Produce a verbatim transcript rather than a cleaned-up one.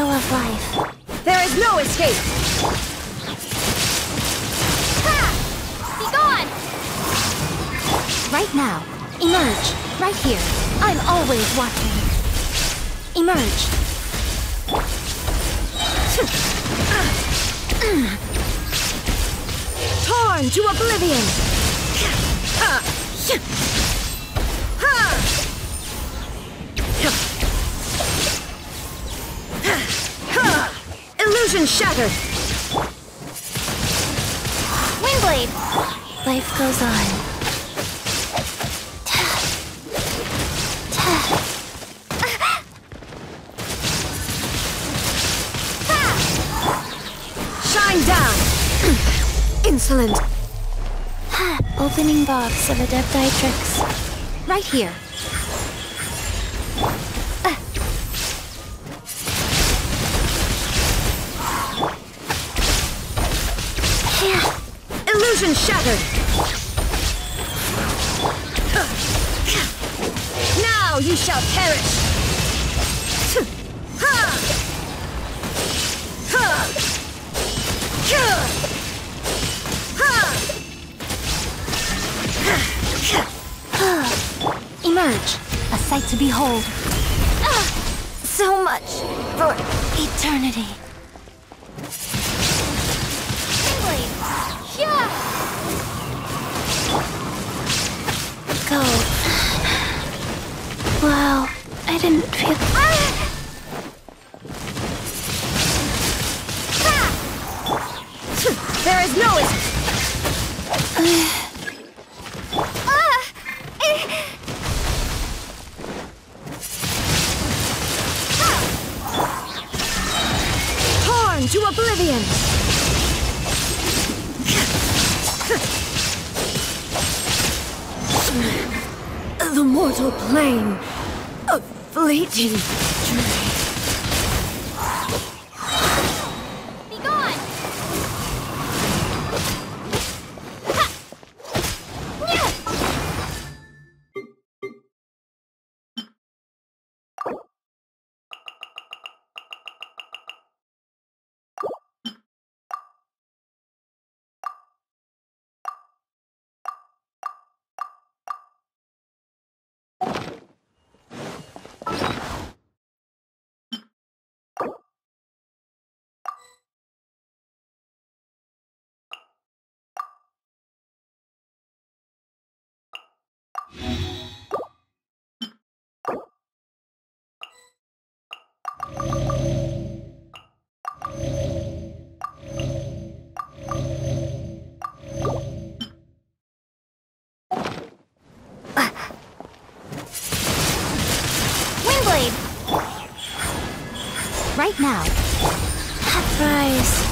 still of life. There is no escape! Ha! Be gone! Right now. Emerge. Right here. I'm always watching. Emerge. Torn to oblivion! Illusion shattered! Windblade! Life goes on. Shine down! Insolent! Opening box of Adepti-Trix. Right here. Uh. Yeah. Illusion shattered! Now you shall perish! Emerge, a sight to behold. Ah, so much for eternity. Yeah. Go. Wow, I didn't feel. Ah! There is no escape! Torn to oblivion! The mortal plane of fleeting dream. Right now. Half rise.